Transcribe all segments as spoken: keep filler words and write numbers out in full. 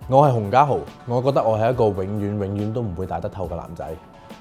我係洪家豪，我覺得我係一個永遠永遠都唔會大得透嘅男仔。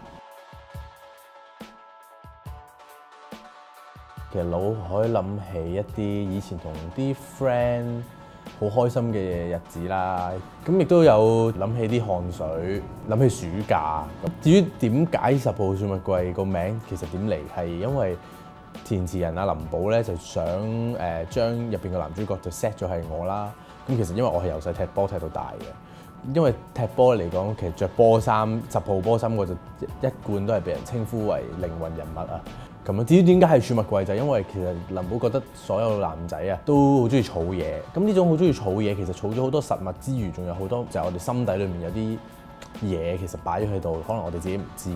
其實腦海諗起一啲以前同啲 friend 好開心嘅日子啦，咁亦都有諗起啲汗水，諗起暑假。至於點解十號選物櫃個名其實點嚟，係因為填詞人阿林寶咧就想誒將入邊嘅男主角就 set 咗係我啦。咁其實因為我係由細踢波踢到大嘅，因為踢波嚟講，其實着波衫十號波衫我就一貫都係被人稱呼為靈魂人物啊。咁啊，至於點解係選物櫃，就係因為其實林寶覺得所有男仔啊都好中意儲嘢。咁呢種好中意儲嘢，其實儲咗好多實物之餘，仲有好多就係我哋心底裏面有啲嘢，其實擺咗喺度，可能我哋自己唔知。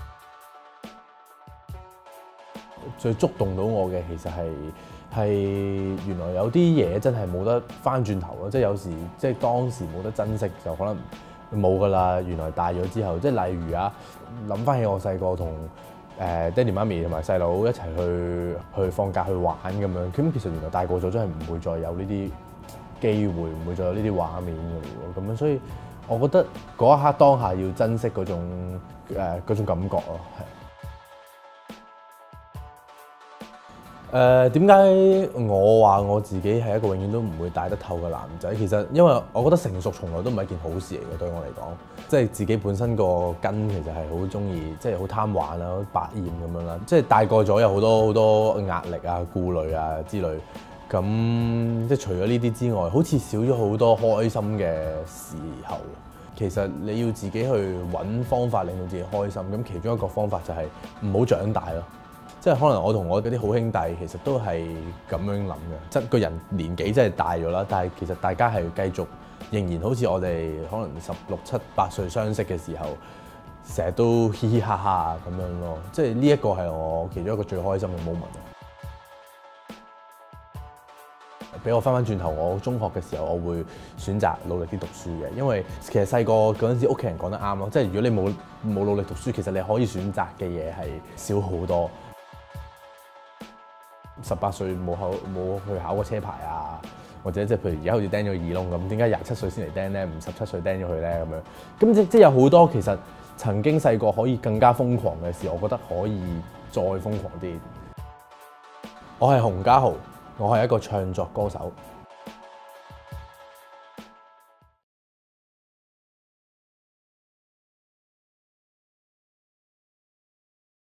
最觸動到我嘅其實係係原來有啲嘢真係冇得翻轉頭咯，即係有時即係當時冇得珍惜就可能冇㗎啦。原來大咗之後，即係例如啊，諗翻起我細個同誒爹哋媽咪同埋細佬一齊去去放假去玩咁樣，咁其實原來大個咗真係唔會再有呢啲機會，唔會再有呢啲畫面㗎喎。咁樣所以我覺得嗰一刻當下要珍惜嗰種誒嗰種感覺咯，係。誒點解我話我自己係一個永遠都唔會大得透嘅男仔？其實因為我覺得成熟從來都唔係一件好事嚟嘅，對我嚟講，即係自己本身個根其實係好中意，即係好貪玩啊、好百厭咁樣啦。即係大個咗有好多好多壓力啊、顧慮啊之類，咁即係除咗呢啲之外，好似少咗好多開心嘅時候。其實你要自己去揾方法令到自己開心，咁其中一個方法就係唔好長大咯。即係可能我同我嗰啲好兄弟其實都係咁樣諗嘅，即係個人年紀真係大咗啦，但係其實大家係繼續仍然好似我哋可能十六七八歲相識嘅時候，成日都嘻嘻哈哈咁樣咯。即係呢一個係我其中一個最開心嘅 moment。俾我翻返轉頭，我中學嘅時候，我會選擇努力啲讀書嘅，因為其實細個嗰陣時屋企人講得啱咯，即係如果你冇冇努力讀書，其實你可以選擇嘅嘢係少好多。十八歲冇考冇去考過車牌啊，或者即係譬如而家好似釘咗耳窿咁，點解廿七歲先嚟釘咧？唔十七歲釘咗佢咧咁樣？咁即即有好多其實曾經細個可以更加瘋狂嘅事，我覺得可以再瘋狂啲。我係洪家豪，我係一個唱作歌手。